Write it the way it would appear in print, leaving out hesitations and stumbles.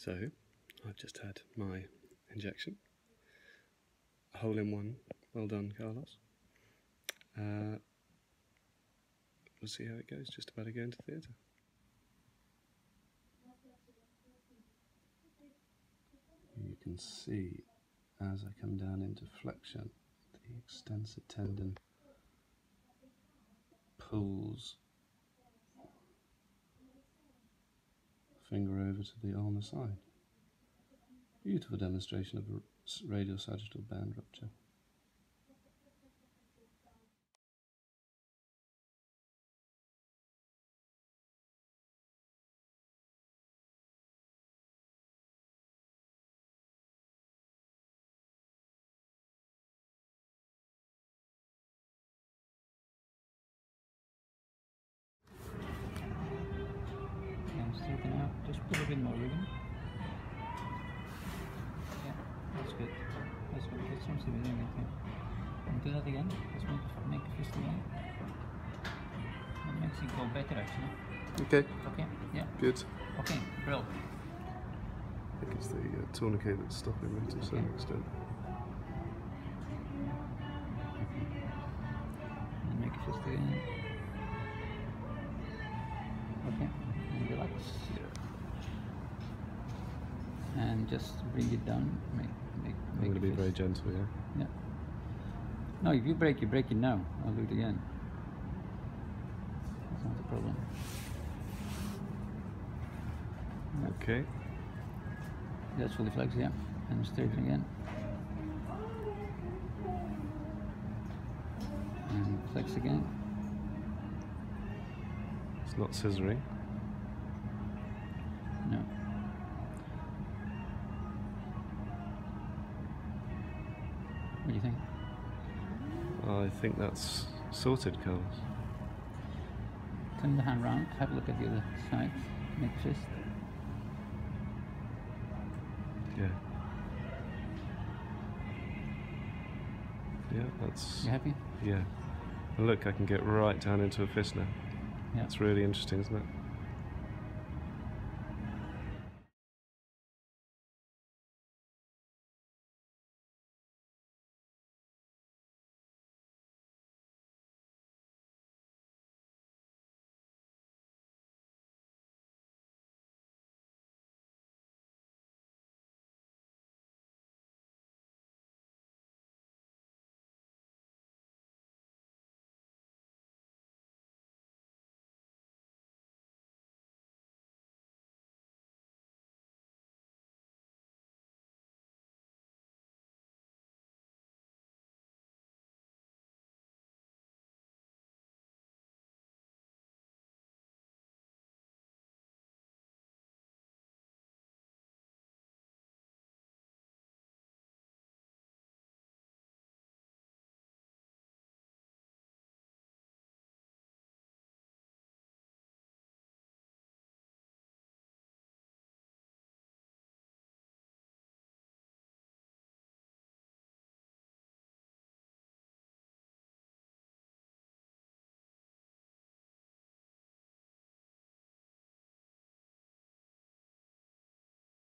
So, I've just had my injection. A hole in one. Well done, Carlos. We'll see how it goes. Just about to go into theatre. You can see as I come down into flexion, the extensor tendon pulls finger over to the ulnar side. Beautiful demonstration of a radial sagittal band rupture. Straighten out, just put a bit more ribbon. Yeah, that's good. That's good. That seems to be doing it. Yeah. And do that again. Let's make the fist again. That makes it go better actually. Okay. Okay, yeah. Good. Okay, brilliant. I think it's the tourniquet that's stopping me to a certain extent. And make a fist again. Okay, and relax. Yeah. And just bring it down. I'm going to be very gentle, yeah? Yeah. No, if you break it now. I'll do it again. That's not a problem. Okay. That's fully flexed, yeah. And straighten again. And flex again. It's not scissoring. No. What do you think? I think that's sorted, Carlos. Turn the hand round, have a look at the other side. Make fist. Yeah. Yeah, that's... You happy? Yeah. And look, I can get right down into a fist now. Yeah. That's really interesting, isn't it?